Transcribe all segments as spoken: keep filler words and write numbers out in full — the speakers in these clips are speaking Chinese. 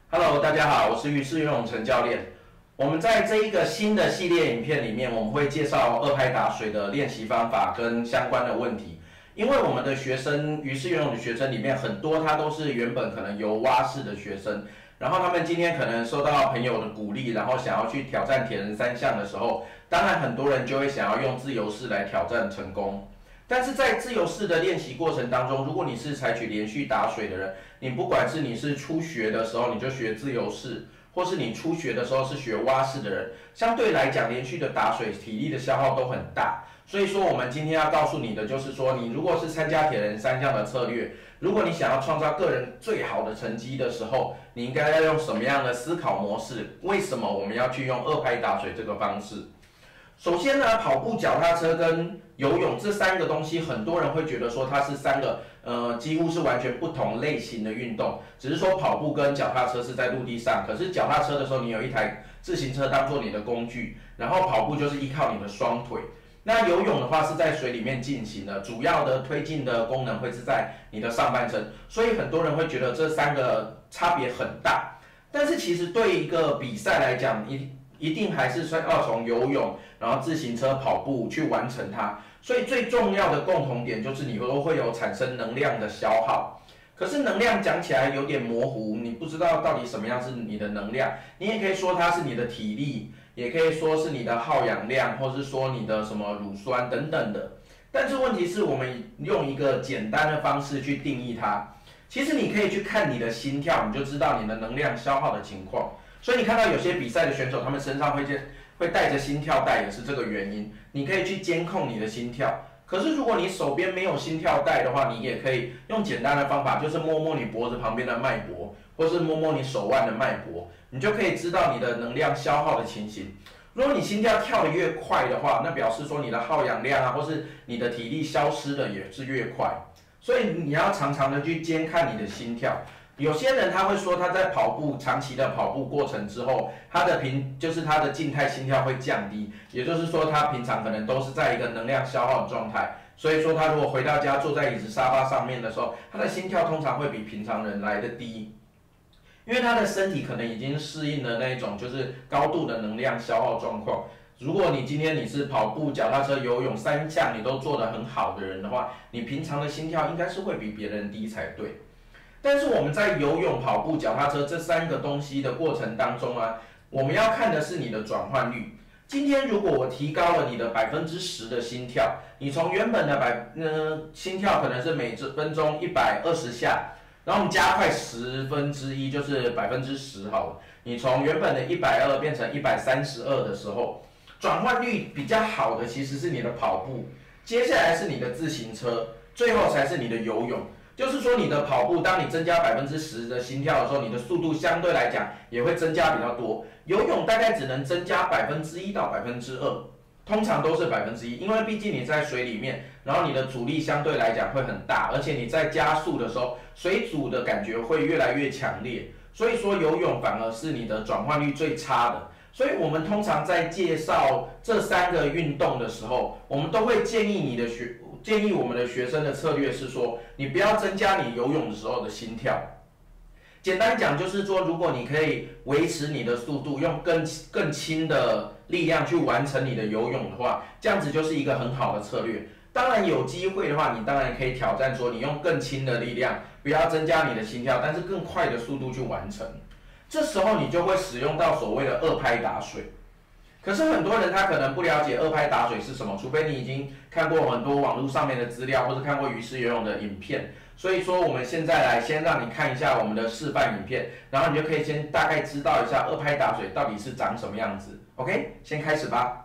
Hello，大家好，我是鱼式游泳陈教练。我们在这一个新的系列影片里面，我们会介绍二拍打水的练习方法跟相关的问题。因为我们的学生，鱼式游泳的学生里面很多，他都是原本可能游蛙式的学生，然后他们今天可能受到朋友的鼓励，然后想要去挑战铁人三项的时候，当然很多人就会想要用自由式来挑战成功。但是在自由式的练习过程当中，如果你是采取连续打水的人，你不管是你是初学的时候你就学自由式，或是你初学的时候是学蛙式的人，相对来讲连续的打水体力的消耗都很大。所以说我们今天要告诉你的就是说，你如果是参加铁人三项的策略，如果你想要创造个人最好的成绩的时候，你应该要用什么样的思考模式？为什么我们要去用二拍打水这个方式？首先呢，跑步、脚踏车跟游泳这三个东西，很多人会觉得说它是三个呃几乎是完全不同类型的运动，只是说跑步跟脚踏车是在陆地上，可是脚踏车的时候你有一台自行车当做你的工具，然后跑步就是依靠你的双腿。那游泳的话是在水里面进行的，主要的推进的功能会是在你的上半身，所以很多人会觉得这三个差别很大。但是其实对一个比赛来讲，一一定还是要从游泳，然后自行车、跑步去完成它。所以最重要的共同点就是你都会有产生能量的消耗。可是能量讲起来有点模糊，你不知道到底什么样是你的能量。你也可以说它是你的体力，也可以说是你的耗氧量，或是说你的什么乳酸等等的。但是问题是我们用一个简单的方式去定义它。其实你可以去看你的心跳，你就知道你的能量消耗的情况。所以你看到有些比赛的选手，他们身上会会带着心跳带，也是这个原因。你可以去监控你的心跳。可是如果你手边没有心跳带的话，你也可以用简单的方法，就是摸摸你脖子旁边的脉搏，或是摸摸你手腕的脉搏，你就可以知道你的能量消耗的情形。如果你心跳跳得越快的话，那表示说你的耗氧量啊，或是你的体力消失的也是越快。所以你要常常的去监看你的心跳。有些人他会说他在跑步长期的跑步过程之后，他的平就是他的静态心跳会降低，也就是说他平常可能都是在一个能量消耗的状态，所以说他如果回到家坐在椅子沙发上面的时候，他的心跳通常会比平常人来的低，因为他的身体可能已经适应了那种就是高度的能量消耗状况。如果你今天你是跑步、脚踏车、游泳三项你都做得很好的人的话，你平常的心跳应该是会比别人低才对。但是我们在游泳、跑步、脚踏车这三个东西的过程当中啊，我们要看的是你的转换率。今天如果我提高了你的百分之十的心跳，你从原本的百呃心跳可能是每分钟一百二十下，然后我们加快十分之一，就是百分之十好了。你从原本的一百二变成一百三十二的时候，转换率比较好的其实是你的跑步，接下来是你的自行车，最后才是你的游泳。就是说，你的跑步，当你增加百分之十的心跳的时候，你的速度相对来讲也会增加比较多。游泳大概只能增加百分之一到百分之二，通常都是百分之一，因为毕竟你在水里面，然后你的阻力相对来讲会很大，而且你在加速的时候，水阻的感觉会越来越强烈。所以说，游泳反而是你的转换率最差的。所以我们通常在介绍这三个运动的时候，我们都会建议你的学。建议我们的学生的策略是说，你不要增加你游泳的时候的心跳。简单讲就是说，如果你可以维持你的速度，用更更轻的力量去完成你的游泳的话，这样子就是一个很好的策略。当然有机会的话，你当然可以挑战说，你用更轻的力量，不要增加你的心跳，但是更快的速度去完成。这时候你就会使用到所谓的二拍打水。可是很多人他可能不了解二拍打水是什么，除非你已经看过很多网络上面的资料，或者看过鱼式游泳的影片。所以说我们现在来先让你看一下我们的示范影片，然后你就可以先大概知道一下二拍打水到底是长什么样子。OK， 先开始吧。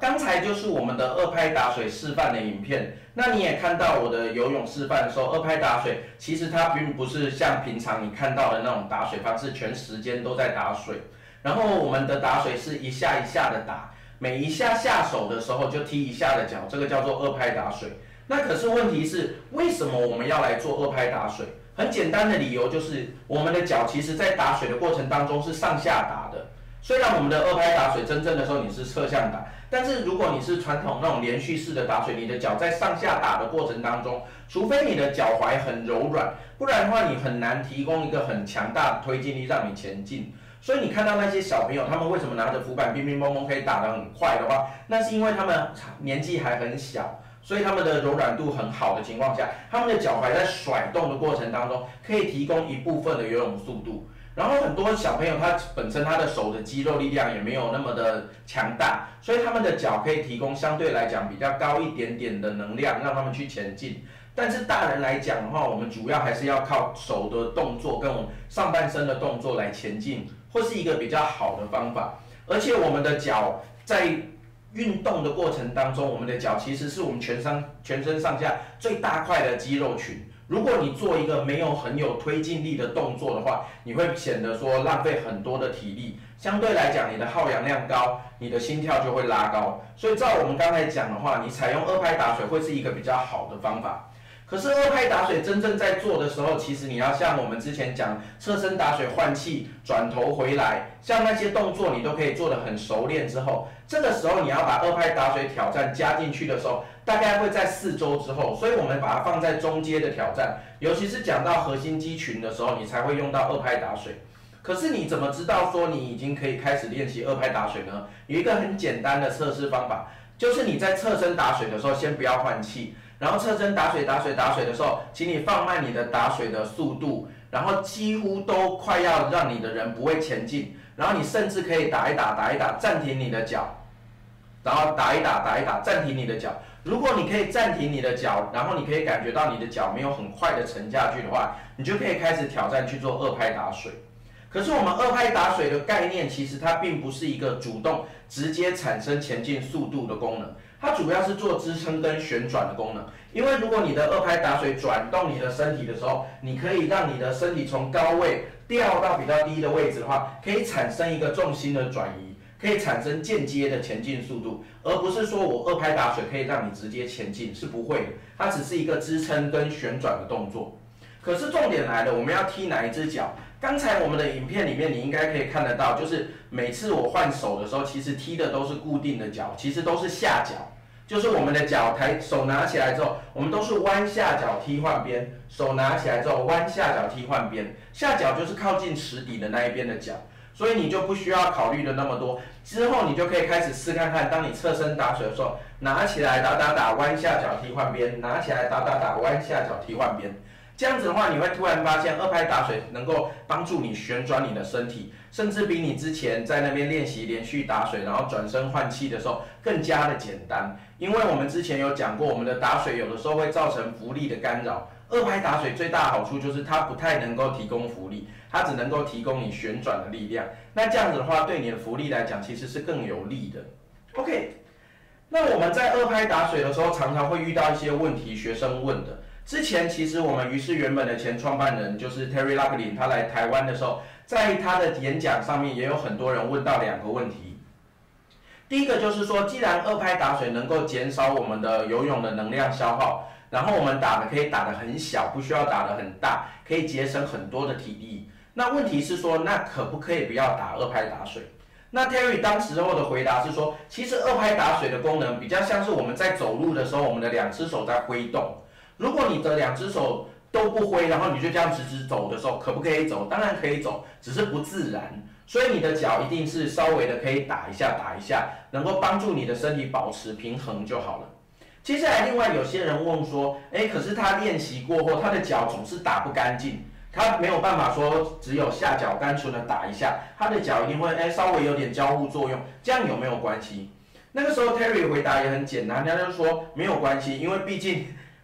刚才就是我们的二拍打水示范的影片，那你也看到我的游泳示范的时候，二拍打水其实它并不是像平常你看到的那种打水方式，全时间都在打水。然后我们的打水是一下一下的打，每一下下手的时候就踢一下的脚，这个叫做二拍打水。那可是问题是，为什么我们要来做二拍打水？很简单的理由就是，我们的脚其实在打水的过程当中是上下打的。虽然我们的二拍打水真正的时候你是侧向打，但是如果你是传统那种连续式的打水，你的脚在上下打的过程当中，除非你的脚踝很柔软，不然的话你很难提供一个很强大的推进力让你前进。所以你看到那些小朋友，他们为什么拿着浮板乒乒乓乓可以打得很快的话，那是因为他们年纪还很小，所以他们的柔软度很好的情况下，他们的脚踝在甩动的过程当中，可以提供一部分的游泳速度。然后很多小朋友他本身他的手的肌肉力量也没有那么的强大，所以他们的脚可以提供相对来讲比较高一点点的能量，让他们去前进。但是大人来讲的话，我们主要还是要靠手的动作跟我们上半身的动作来前进，或是一个比较好的方法。而且我们的脚在运动的过程当中，我们的脚其实是我们全身全身上下最大块的肌肉群。如果你做一个没有很有推进力的动作的话，你会显得说浪费很多的体力，相对来讲你的耗氧量高，你的心跳就会拉高。所以照我们刚才讲的话，你采用二拍打水会是一个比较好的方法。可是二拍打水真正在做的时候，其实你要像我们之前讲侧身打水换气、转头回来，像那些动作你都可以做得很熟练之后，这个时候你要把二拍打水挑战加进去的时候，大概会在四周之后，所以我们把它放在中阶的挑战，尤其是讲到核心肌群的时候，你才会用到二拍打水。可是你怎么知道说你已经可以开始练习二拍打水呢？有一个很简单的测试方法，就是你在侧身打水的时候，先不要换气。然后侧身打水打水打水的时候，请你放慢你的打水的速度，然后几乎都快要让你的人不会前进，然后你甚至可以打一打打一打，暂停你的脚，然后打一打打一打，暂停你的脚。如果你可以暂停你的脚，然后你可以感觉到你的脚没有很快的沉下去的话，你就可以开始挑战去做二拍打水。可是我们二拍打水的概念，其实它并不是一个主动直接产生前进速度的功能。它主要是做支撑跟旋转的功能，因为如果你的二拍打水转动你的身体的时候，你可以让你的身体从高位掉到比较低的位置的话，可以产生一个重心的转移，可以产生间接的前进速度，而不是说我二拍打水可以让你直接前进，是不会的，它只是一个支撑跟旋转的动作。可是重点来了，我们要踢哪一只脚？刚才我们的影片里面你应该可以看得到，就是每次我换手的时候，其实踢的都是固定的脚，其实都是下脚。就是我们的脚抬手拿起来之后，我们都是弯下脚踢换边，手拿起来之后弯下脚踢换边，下脚就是靠近池底的那一边的脚，所以你就不需要考虑的那么多。之后你就可以开始试看看，当你侧身打水的时候，拿起来打打打弯下脚踢换边，拿起来打打打弯下脚踢换边。这样子的话，你会突然发现二拍打水能够帮助你旋转你的身体，甚至比你之前在那边练习连续打水，然后转身换气的时候更加的简单。因为我们之前有讲过，我们的打水有的时候会造成浮力的干扰。二拍打水最大的好处就是它不太能够提供浮力，它只能够提供你旋转的力量。那这样子的话，对你的浮力来讲其实是更有利的。OK， 那我们在二拍打水的时候，常常会遇到一些问题，学生问的。之前其实我们于是原本的前创办人就是 Terry Locklin， 他来台湾的时候，在他的演讲上面也有很多人问到两个问题。第一个就是说，既然二拍打水能够减少我们的游泳的能量消耗，然后我们打的可以打得很小，不需要打得很大，可以节省很多的体力。那问题是说，那可不可以不要打二拍打水？那 Terry 当时候的回答是说，其实二拍打水的功能比较像是我们在走路的时候，我们的两只手在挥动。如果你的两只手都不挥，然后你就这样直直走的时候，可不可以走？当然可以走，只是不自然。所以你的脚一定是稍微的可以打一下打一下，能够帮助你的身体保持平衡就好了。接下来另外有些人问说，哎，可是他练习过后，他的脚总是打不干净，他没有办法说只有下脚单纯的打一下，他的脚一定会哎稍微有点交互作用，这样有没有关系？那个时候 Terry 回答也很简单，他就说没有关系，因为毕竟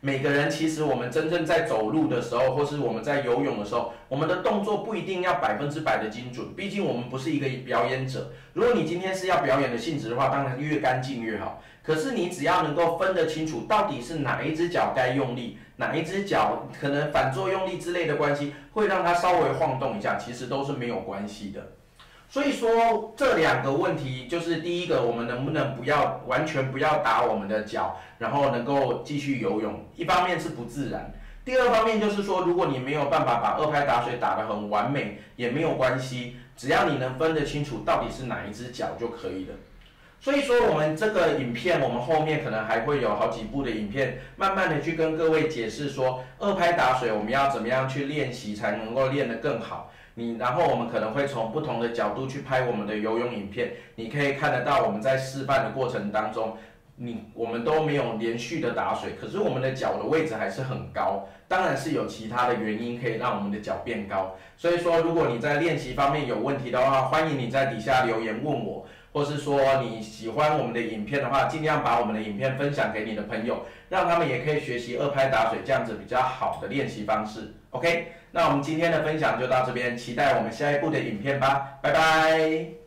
每个人其实我们真正在走路的时候，或是我们在游泳的时候，我们的动作不一定要百分之百的精准，毕竟我们不是一个表演者。如果你今天是要表演的性质的话，当然越干净越好。可是你只要能够分得清楚，到底是哪一只脚该用力，哪一只脚可能反作用力之类的关系，会让它稍微晃动一下，其实都是没有关系的。所以说这两个问题，就是第一个，我们能不能不要完全不要打我们的脚，然后能够继续游泳？一方面是不自然，第二方面就是说，如果你没有办法把二拍打水打得很完美，也没有关系，只要你能分得清楚到底是哪一只脚就可以了。所以说，我们这个影片，我们后面可能还会有好几部的影片，慢慢的去跟各位解释说，二拍打水我们要怎么样去练习，才能够练得更好。你然后我们可能会从不同的角度去拍我们的游泳影片，你可以看得到我们在示范的过程当中，你我们都没有连续的打水，可是我们的脚的位置还是很高，当然是有其他的原因可以让我们的脚变高。所以说，如果你在练习方面有问题的话，欢迎你在底下留言问我。或是说你喜欢我们的影片的话，尽量把我们的影片分享给你的朋友，让他们也可以学习二拍打水这样子比较好的练习方式。OK， 那我们今天的分享就到这边，期待我们下一部的影片吧，拜拜。